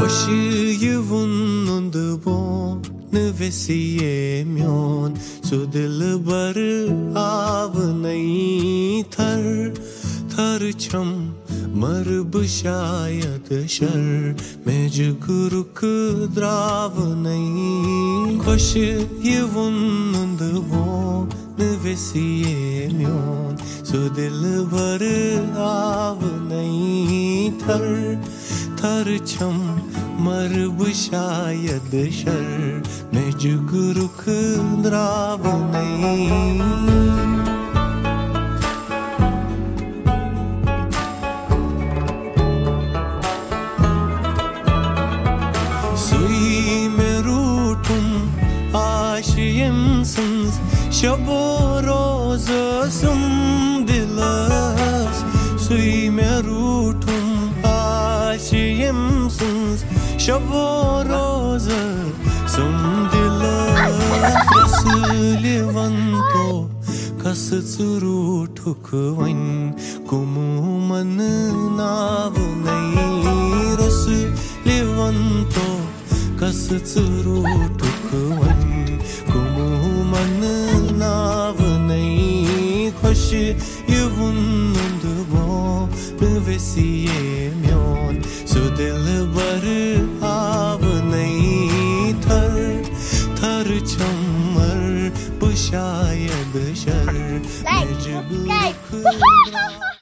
Hoş yuvunund bon vesiye myon Su dilbar av nahi thar Thar cham marb shayad shar Mein juguruk drav nahi Hoş yuvunund bon vesiye myon Su dilbar av nahi thar Thar cham marb shayad shar Mein juguruk drav nahi Sui mein rutum aşiyemsiniz Şabo roz sum dilas Sui mein rutum aşiyemsiniz Şabo roz sum dilas Rasulivanto kas rutuk vain Kumu man nav nahi Rasulivanto kas rutuk vain Kumu man nav nahi Hoş yuvunund bon vesiye myon Su dilbar av nahi thar Thar chamar bu shayad shar Mein juguruk